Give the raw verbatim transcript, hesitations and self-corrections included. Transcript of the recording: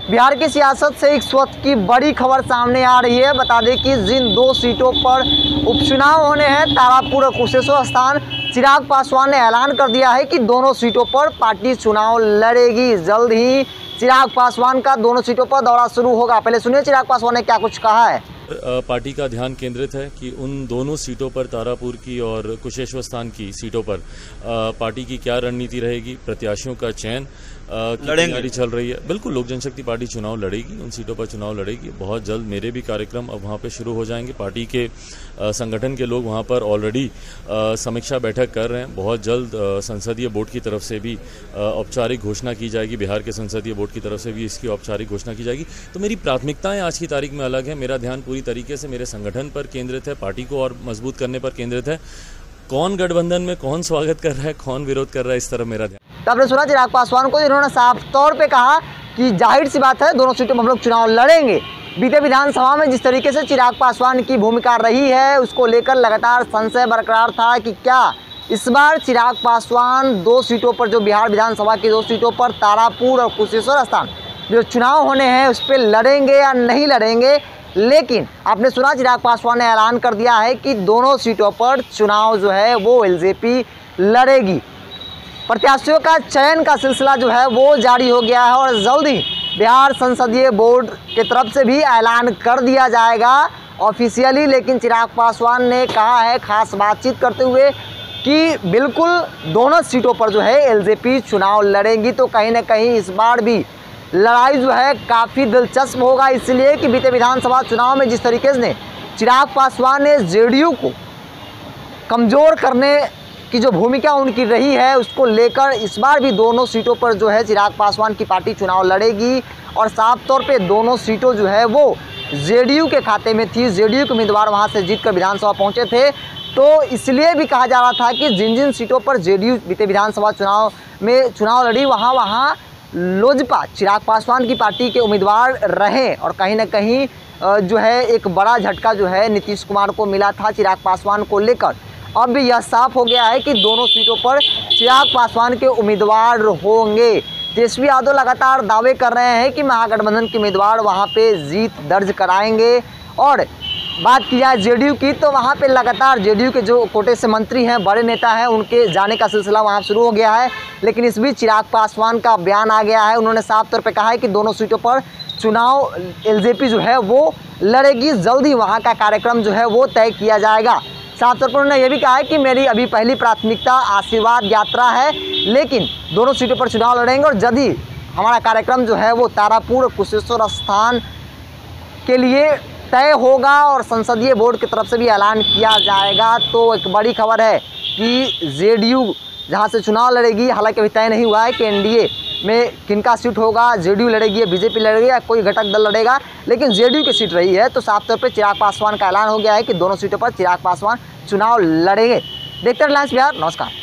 बिहार की सियासत से इस वक्त की बड़ी खबर सामने आ रही है। बता दें कि जिन दो सीटों पर उपचुनाव होने हैं, तारापुर और कुशेश्वर स्थान, चिराग पासवान ने ऐलान कर दिया है कि दोनों सीटों पर पार्टी चुनाव लड़ेगी। जल्द ही चिराग पासवान का दोनों सीटों पर दौरा शुरू होगा। पहले सुनिए चिराग पासवान ने क्या कुछ कहा है। पार्टी का ध्यान केंद्रित है कि उन दोनों सीटों पर, तारापुर की और कुशेश्वर स्थान की सीटों पर पार्टी की क्या रणनीति रहेगी, प्रत्याशियों का चयन की तैयारी चल रही है। बिल्कुल, लोक जनशक्ति पार्टी चुनाव लड़ेगी, उन सीटों पर चुनाव लड़ेगी। बहुत जल्द मेरे भी कार्यक्रम अब वहाँ पे शुरू हो जाएंगे। पार्टी के संगठन के लोग वहाँ पर ऑलरेडी समीक्षा बैठक कर रहे हैं। बहुत जल्द संसदीय बोर्ड की तरफ से भी औपचारिक घोषणा की जाएगी, बिहार के संसदीय बोर्ड की तरफ से भी इसकी औपचारिक घोषणा की जाएगी। तो मेरी प्राथमिकताएं आज की तारीख में अलग है। मेरा ध्यान पूरी तरीके से मेरे संगठन पर केंद्रित है, पार्टी को और मजबूत करने पर केंद्रित है। कौन गठबंधन में कौन स्वागत कर रहा है, कौन विरोध कर रहा है, इस तरफ मेरा ध्यान। तो आपने सुना चिराग पासवान को, जिन्होंने साफ तौर पे कहा कि जाहिर सी बात है दोनों सीटों में हम लोग चुनाव लड़ेंगे। बीते विधानसभा में जिस तरीके से चिराग पासवान की भूमिका रही है, उसको लेकर लगातार संशय बरकरार था कि क्या इस बार चिराग पासवान दो सीटों पर, जो बिहार विधानसभा की दो सीटों पर तारापुर और कुशेश्वर स्थान जो चुनाव होने हैं, उस पर लड़ेंगे या नहीं लड़ेंगे। लेकिन आपने सुना चिराग पासवान ने ऐलान कर दिया है कि दोनों सीटों पर चुनाव जो है वो एलजेपी लड़ेगी। प्रत्याशियों का चयन का सिलसिला जो है वो जारी हो गया है और जल्द ही बिहार संसदीय बोर्ड की तरफ से भी ऐलान कर दिया जाएगा ऑफिशियली। लेकिन चिराग पासवान ने कहा है, खास बातचीत करते हुए, कि बिल्कुल दोनों सीटों पर जो है एलजेपी चुनाव लड़ेगी। तो कहीं ना कहीं इस बार भी लड़ाई जो है काफ़ी दिलचस्प होगा, इसलिए कि बीते विधानसभा चुनाव में जिस तरीके से चिराग पासवान ने जेडीयू को कमज़ोर करने की जो भूमिका उनकी रही है, उसको लेकर इस बार भी दोनों सीटों पर जो है चिराग पासवान की पार्टी चुनाव लड़ेगी। और साफ तौर पे दोनों सीटों जो है वो जेडीयू के खाते में थी। जेडीयू के उम्मीदवार वहाँ से जीत कर विधानसभा पहुँचे थे, तो इसलिए भी कहा जा रहा था कि जिन जिन सीटों पर जेडीयू बीते विधानसभा चुनाव में चुनाव लड़ी, वहाँ वहाँ लोजपा चिराग पासवान की पार्टी के उम्मीदवार रहे। और कहीं ना कहीं जो है एक बड़ा झटका जो है नीतीश कुमार को मिला था चिराग पासवान को लेकर। अब भी यह साफ हो गया है कि दोनों सीटों पर चिराग पासवान के उम्मीदवार होंगे। तेजस्वी यादव लगातार दावे कर रहे हैं कि महागठबंधन के उम्मीदवार वहां पे जीत दर्ज कराएंगे। और बात की जाए जेडीयू की, तो वहां पे लगातार जेडीयू के जो कोटे से मंत्री हैं, बड़े नेता हैं, उनके जाने का सिलसिला वहां शुरू हो गया है। लेकिन इस बीच चिराग पासवान का बयान आ गया है। उन्होंने साफ तौर पर कहा है कि दोनों सीटों पर चुनाव एलजेपी जो है वो लड़ेगी। जल्द ही वहाँ का कार्यक्रम जो है वो तय किया जाएगा। साफ तौर पर उन्होंने ये भी कहा है कि मेरी अभी पहली प्राथमिकता आशीर्वाद यात्रा है, लेकिन दोनों सीटों पर चुनाव लड़ेंगे। और जल्द ही हमारा कार्यक्रम जो है वो तारापुर कुशेश्वर स्थान के लिए तय होगा और संसदीय बोर्ड की तरफ से भी ऐलान किया जाएगा। तो एक बड़ी खबर है कि जेडीयू जहां से चुनाव लड़ेगी, हालांकि अभी तय नहीं हुआ है कि एनडीए में किनका सीट होगा, जेडीयू लड़ेगी या बीजेपी लड़ेगी या कोई घटक दल लड़ेगा, लेकिन जेडीयू की सीट रही है। तो साफ तौर पे चिराग पासवान का ऐलान हो गया है कि दोनों सीटों पर चिराग पासवान चुनाव लड़ेंगे। देखते हैं रिलायंस बिहार। नमस्कार।